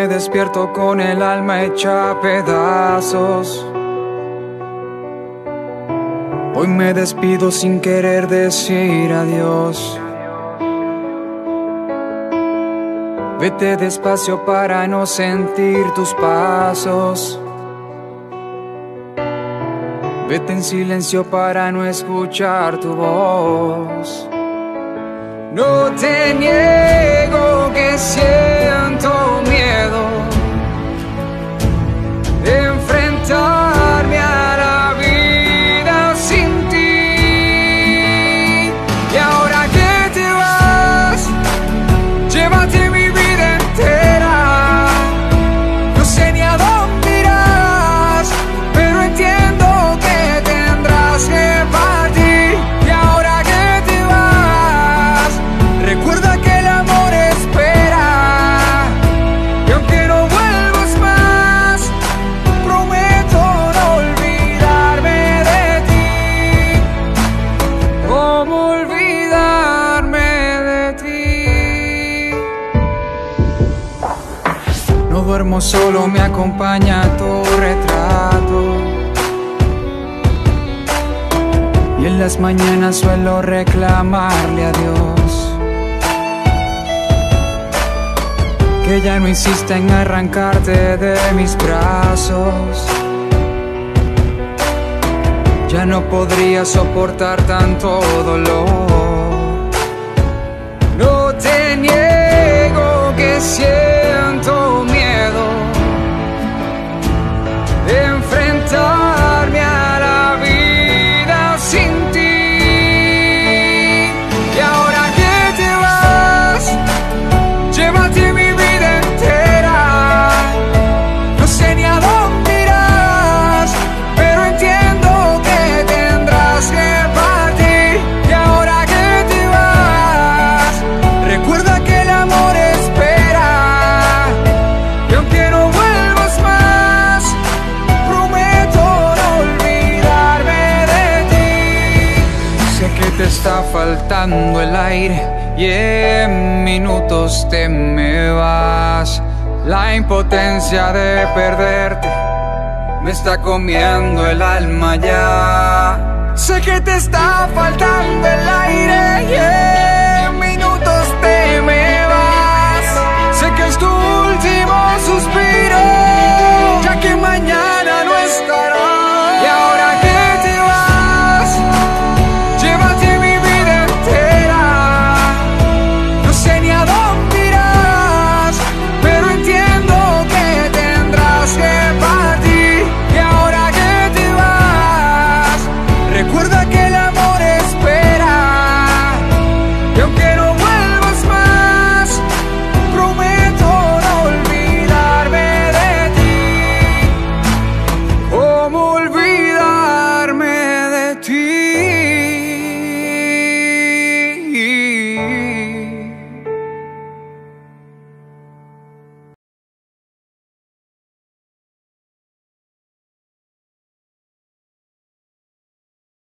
me despierto con el alma hecha a pedazos. Hoy me despido sin querer decir adiós. Vete despacio para no sentir tus pasos. Vete en silencio para no escuchar tu voz. No te niego que siento miedo de enfrentarme a la vida sin ti. Y ahora que te vas, llévate mi vida entera. No sé ni a dónde irás, pero entiendo que tendrás que partir. Y ahora que te vas, recuerda que el amor espera. Y aunque no vuelvas más, prometo no olvidarme de ti. ¿Cómo olvidarme de ti? No duermo solo, me acompaña tu retrato. Y en las mañanas suelo reclamarle a Dios que ya no insista en arrancarte de mis brazos. Ya no podría soportar tanto dolor. No te niego que siento miedo de enfrentarme a la vida sin ti. Y ahora que te vas, llévate mi vida entera. No sé ni a dónde irás, pero entiendo que tendrás que partir. Y ahora que te vas, recuerda que el amor espera. Y aunque no vuelvas más, prometo no olvidarme de ti. Sé que te está faltando el aire y en minutos te me vas. La impotencia de perderte me está comiendo el alma ya. Sé que te está faltando el aire y en minutos te me vas. Sé que es tu último